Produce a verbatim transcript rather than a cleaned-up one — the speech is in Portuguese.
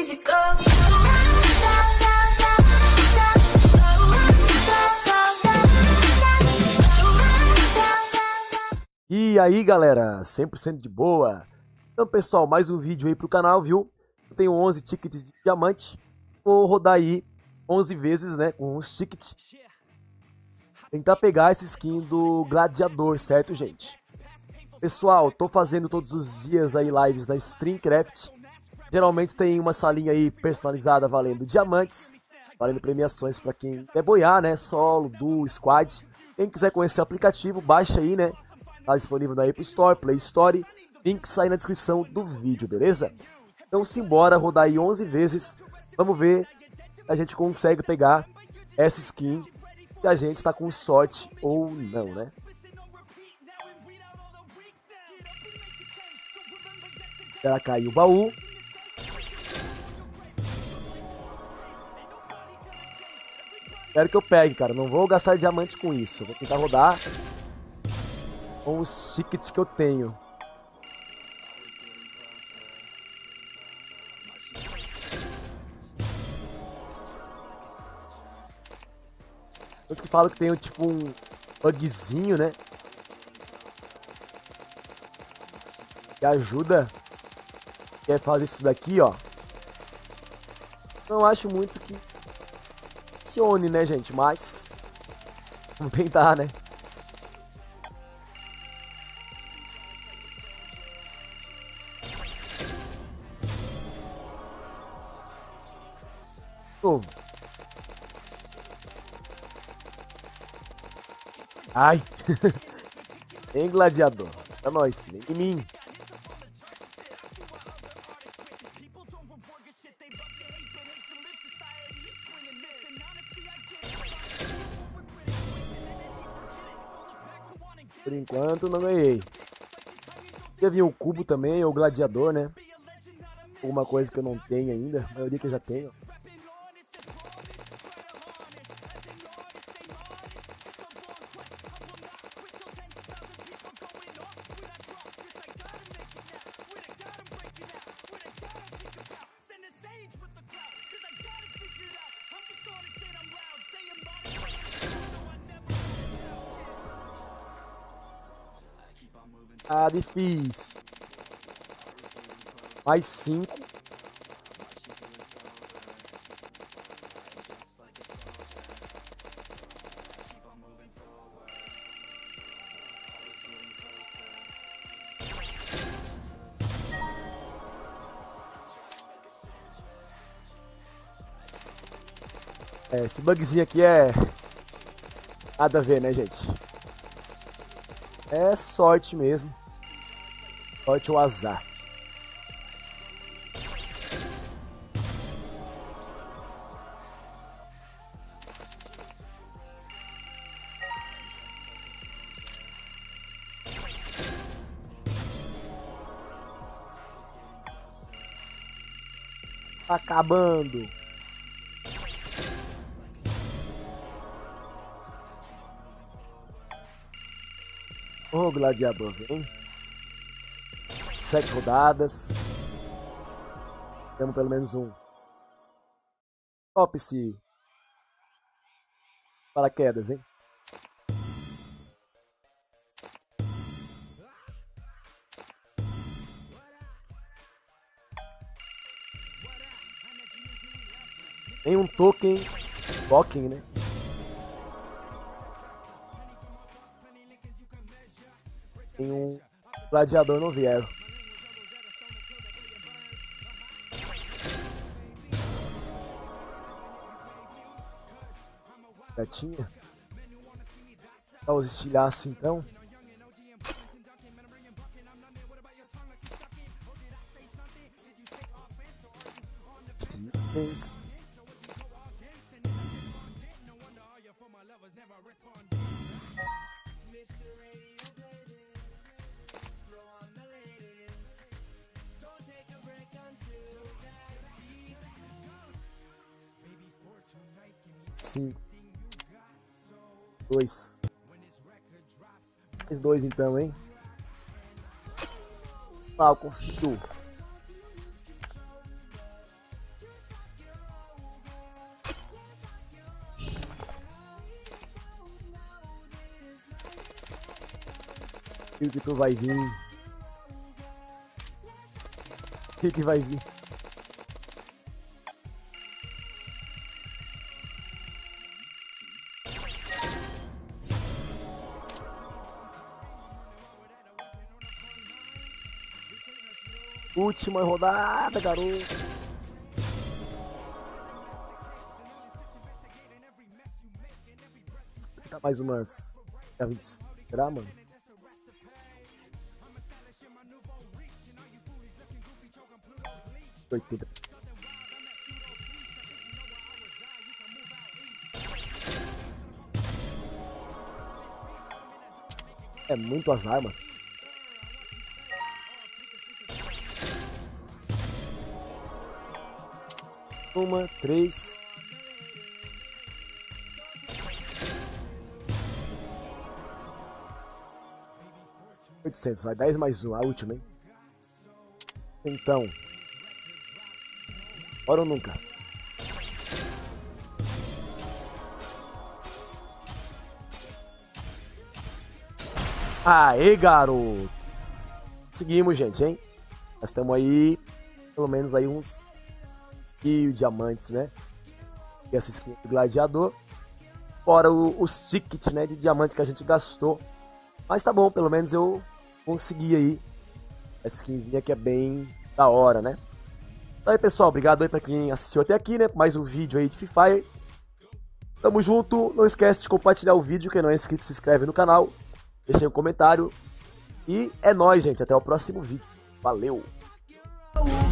easy go. E aí galera, cem por cento de boa? Então pessoal, mais um vídeo aí pro canal, viu? Eu tenho onze tickets de diamante. Vou rodar aí onze vezes, né, com os tickets. Tentar pegar essa skin do Gladiador, certo, gente? Pessoal, tô fazendo todos os dias aí lives na Streamcraft. Geralmente tem uma salinha aí personalizada valendo diamantes, valendo premiações para quem quer boiar, né? Solo, duo, squad. Quem quiser conhecer o aplicativo, baixa aí, né? Tá disponível na Apple Store, Play Store. Link sai na descrição do vídeo, beleza? Então simbora rodar aí onze vezes. Vamos ver se a gente consegue pegar essa skin. Se a gente tá com sorte ou não, né? Espera cair o baú. Espero que eu pegue, cara. Não vou gastar diamante com isso. Vou tentar rodar com os tickets que eu tenho. Todos que falam que tem tipo um bugzinho, né? Que ajuda. Quer fazer isso daqui, ó. Não acho muito que funcione, né, gente? Mas vamos tentar, né? Oh. Ai. Tem gladiador. É nóis, vem em mim. Por enquanto não ganhei. Já vi o cubo também, ou o gladiador, né? Alguma coisa que eu não tenho ainda. A maioria que eu já tenho. Ah, difícil. Mais cinco. É, esse bugzinho aqui é nada a ver, né, gente? É sorte mesmo. Sorte ou azar. Acabando. Ô, gladiador, vem. Sete rodadas. Temos pelo menos um. Top esse paraquedas, hein? Tem um token. Token, né? Tem um gladiador no vieram. Gatinha. Dá os estilhaços então. Itens. Cinco. Dois. Mais dois então, hein? Ah, eu confio. O que tu vai vir? O que que vai vir? Última rodada, garoto. Tá mais umas. Será, mano? oitenta. É muito azar, mano. Uma, três. oitocentos, vai dez mais um, a última, hein? Então. Ora ou nunca? Aê, garoto! Seguimos, gente, hein? Nós estamos aí, pelo menos aí uns mil diamantes, né? E essa skin do gladiador. Fora o, os tickets, né, de diamante que a gente gastou. Mas tá bom, pelo menos eu consegui aí essa skinzinha que é bem da hora, né? Então aí, pessoal, obrigado aí pra quem assistiu até aqui, né? Mais um vídeo aí de Free Fire. Tamo junto, não esquece de compartilhar o vídeo, quem não é inscrito se inscreve no canal. Deixa aí um comentário. E é nóis, gente, até o próximo vídeo. Valeu!